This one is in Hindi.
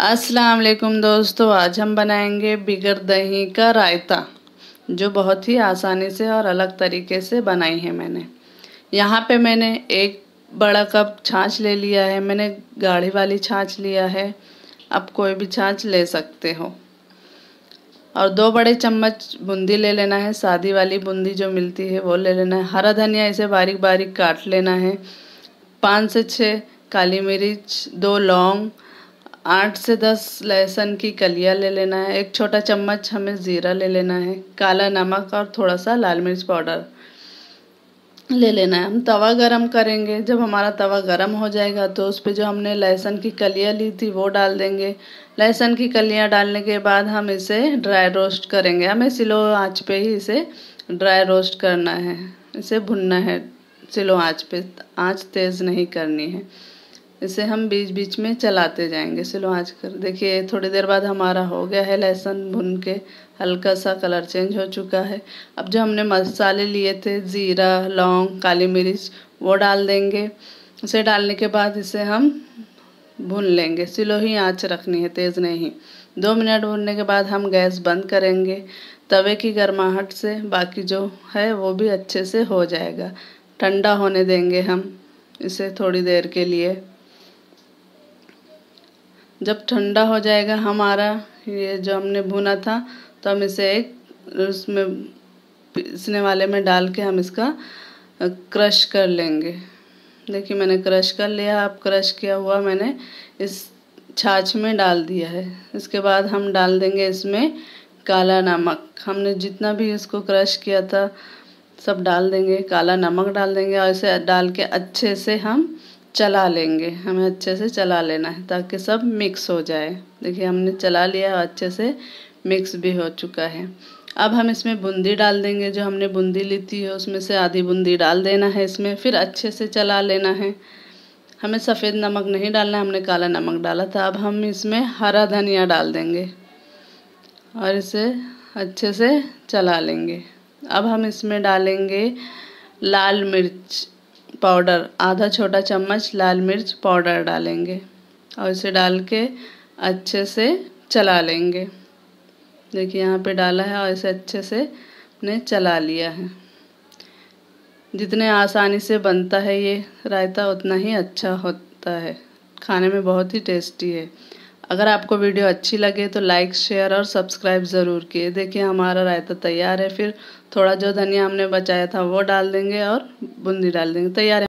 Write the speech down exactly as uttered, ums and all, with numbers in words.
अस्सलाम वालेकुम दोस्तों, आज हम बनाएंगे बिगर दही का रायता, जो बहुत ही आसानी से और अलग तरीके से बनाई है मैंने। यहाँ पे मैंने एक बड़ा कप छाछ ले लिया है। मैंने गाढ़ी वाली छाछ लिया है, आप कोई भी छाछ ले सकते हो। और दो बड़े चम्मच बूंदी ले लेना है, सादी वाली बूंदी जो मिलती है वो ले लेना है। हरा धनिया इसे बारीक बारीक काट लेना है। पाँच से छः काली मिर्च, दो लौंग, आठ से दस लहसुन की कलियां ले लेना है। एक छोटा चम्मच हमें ज़ीरा ले लेना है। काला नमक और थोड़ा सा लाल मिर्च पाउडर ले लेना है। हम तवा गरम करेंगे। जब हमारा तवा गरम हो जाएगा तो उस पर जो हमने लहसुन की कलियां ली थी वो डाल देंगे। लहसुन की कलियां डालने के बाद हम इसे ड्राई रोस्ट करेंगे। हमें स्लो आंच पे ही इसे ड्राई रोस्ट करना है, इसे भुनना है स्लो आंच पे, आंच तेज़ नहीं करनी है। इसे हम बीच बीच में चलाते जाएंगे स्लो आंच कर। देखिए थोड़ी देर बाद हमारा हो गया है लहसुन भुन के, हल्का सा कलर चेंज हो चुका है। अब जो हमने मसाले लिए थे, ज़ीरा, लौंग, काली मिर्च, वो डाल देंगे। उसे डालने के बाद इसे हम भून लेंगे। स्लो ही आंच रखनी है, तेज़ नहीं। दो मिनट भूनने के बाद हम गैस बंद करेंगे। तवे की गर्माहट से बाकी जो है वो भी अच्छे से हो जाएगा। ठंडा होने देंगे हम इसे थोड़ी देर के लिए। जब ठंडा हो जाएगा हमारा ये जो हमने भुना था, तो हम इसे एक उसमें पीसने वाले में डाल के हम इसका क्रश कर लेंगे। देखिए मैंने क्रश कर लिया। अब क्रश किया हुआ मैंने इस छाछ में डाल दिया है। इसके बाद हम डाल देंगे इसमें काला नमक। हमने जितना भी इसको क्रश किया था सब डाल देंगे। काला नमक डाल देंगे और इसे डाल के अच्छे से हम चला लेंगे। हमें अच्छे से चला लेना है ताकि सब मिक्स हो जाए। देखिए हमने चला लिया और अच्छे से मिक्स भी हो चुका है। अब हम इसमें बूंदी डाल देंगे। जो हमने बूंदी ली थी उसमें से आधी बूंदी डाल देना है इसमें, फिर अच्छे से चला लेना है। हमें सफ़ेद नमक नहीं डालना, हमने काला नमक डाला था। अब हम इसमें हरा धनिया डाल देंगे और इसे अच्छे से चला लेंगे। अब हम इसमें डालेंगे लाल मिर्च पाउडर, आधा छोटा चम्मच लाल मिर्च पाउडर डालेंगे और इसे डाल के अच्छे से चला लेंगे। देखिए यहाँ पे डाला है और इसे अच्छे से ने चला लिया है। जितने आसानी से बनता है ये रायता उतना ही अच्छा होता है, खाने में बहुत ही टेस्टी है। अगर आपको वीडियो अच्छी लगे तो लाइक, शेयर और सब्सक्राइब ज़रूर किए। देखिए हमारा रायता तैयार है। फिर थोड़ा जो धनिया हमने बचाया था वो डाल देंगे और बूंदी डाल देंगे। तैयार है।